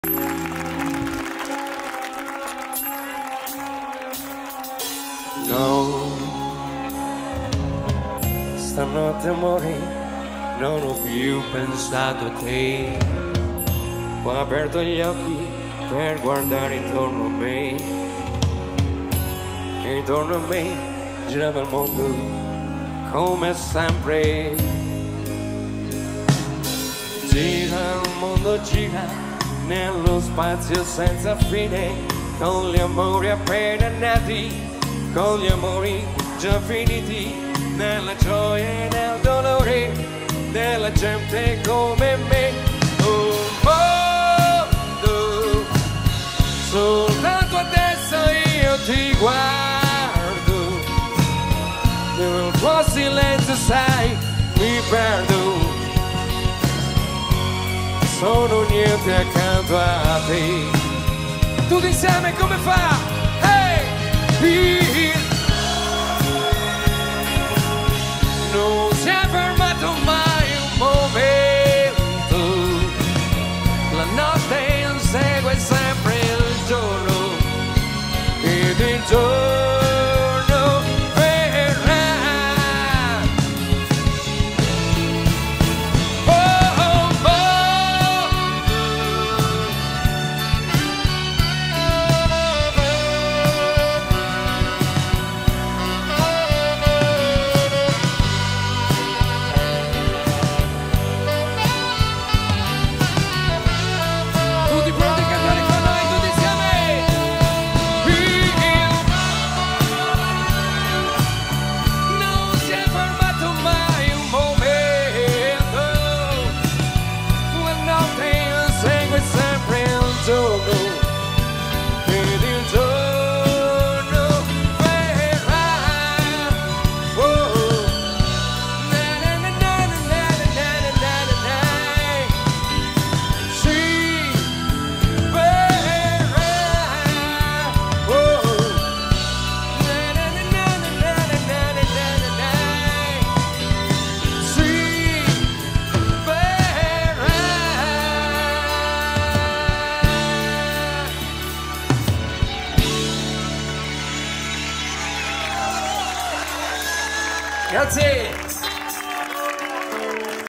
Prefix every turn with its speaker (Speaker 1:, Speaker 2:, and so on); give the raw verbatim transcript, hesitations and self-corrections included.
Speaker 1: No, stanotte amore non ho più pensato a te. Ho aperto gli occhi per guardare intorno a me, e intorno a me girava il mondo come sempre. Gira il mondo, gira nello spazio senza fine, con gli amori appena nati, con gli amori già finiti, nella gioia e nel dolore della gente come me. Un mondo, soltanto adesso io ti guardo, nel tuo silenzio sai mi perdo, sono niente accanto a te. Tutti insieme come fa? Hey! Non si è fermato mai un momento, la notte insegue sempre il giorno, ed il giorno verrà. Oh, oh, oh. Tutti pronti a cantare con noi, tutti insieme. Non si è fermato mai un momento, la notte insegue sempre il giorno, ed il giorno verrà. Oh, na na na na na na na na na na. Sì, verrà. Oh, na na na na na na na na na na. Sì, verrà. Grazie.